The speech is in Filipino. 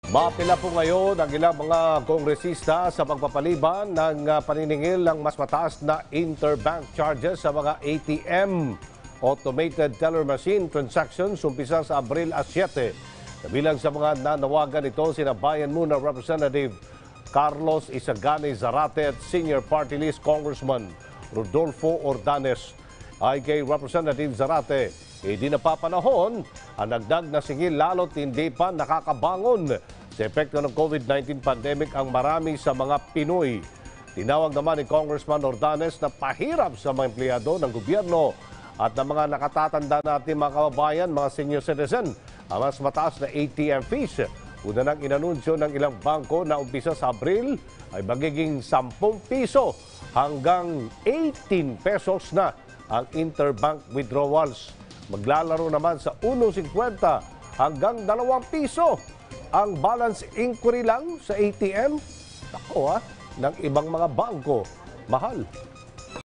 Mapila po ngayon ang ilang mga kongresista sa pagpapaliban ng paniningil ng mas mataas na interbank charges sa mga ATM. Automated teller machine transactions umpisa sa Abril 7. Kabilang sa mga nanawagan ito sina Bayan Muna Representative Carlos Isagani Zarate at Senior Party List Congressman Rodolfo Ordanes. Ay kay Representative Zarate, hindi na papanahon ang nagdag na singil lalo't hindi pa nakakabangon sa epekto ng COVID-19 pandemic ang marami sa mga Pinoy. Tinawag naman ni Congressman Ordanes na pahirap sa mga empleyado ng gobyerno at ng mga nakatatanda natin mga kababayan, mga senior citizen, ang mas mataas na ATM fees. Una nang inanunsyo ng ilang bangko na umpisa sa Abril ay magiging 10 piso hanggang 18 pesos na ang interbank withdrawals. Maglalaro naman sa 1.50 hanggang 2 piso ang balance inquiry lang sa ATM. Ako ng ibang mga bangko. Mahal.